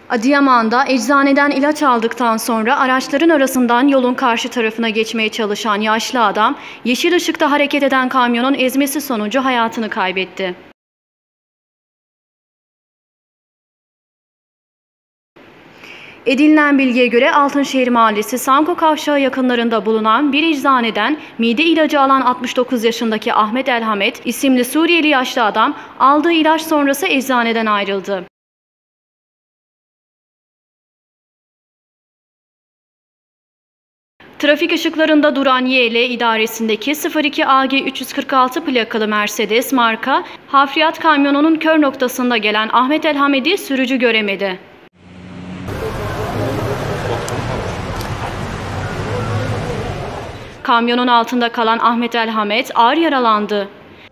Adıyaman'da eczaneden ilaç aldıktan sonra araçların arasından yolun karşı tarafına geçmeye çalışan yaşlı adam, yeşil ışıkta hareket eden kamyonun ezmesi sonucu hayatını kaybetti. Edinilen bilgiye göre Altınşehir Mahallesi Sanko Kavşağı yakınlarında bulunan bir eczaneden mide ilacı alan 69 yaşındaki Ahmet Elhamet isimli Suriyeli yaşlı adam aldığı ilaç sonrası eczaneden ayrıldı. Trafik ışıklarında duran YL idaresindeki 02 AG 346 plakalı Mercedes marka hafriyat kamyonunun kör noktasında gelen Ahmet Elhamet'i sürücü göremedi. Kamyonun altında kalan Ahmet Elhamet ağır yaralandı.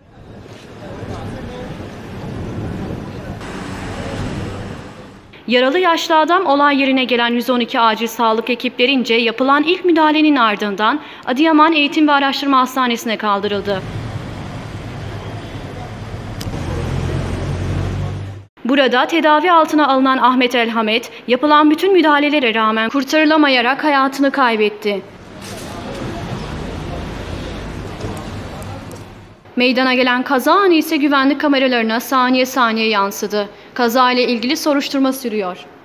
Yaralı yaşlı adam olay yerine gelen 112 acil sağlık ekiplerince yapılan ilk müdahalenin ardından Adıyaman Eğitim ve Araştırma Hastanesi'ne kaldırıldı. Burada tedavi altına alınan Ahmet Elhamet, yapılan bütün müdahalelere rağmen kurtarılamayarak hayatını kaybetti. Meydana gelen kaza anı ise güvenlik kameralarına saniye saniye yansıdı. Kaza ile ilgili soruşturma sürüyor.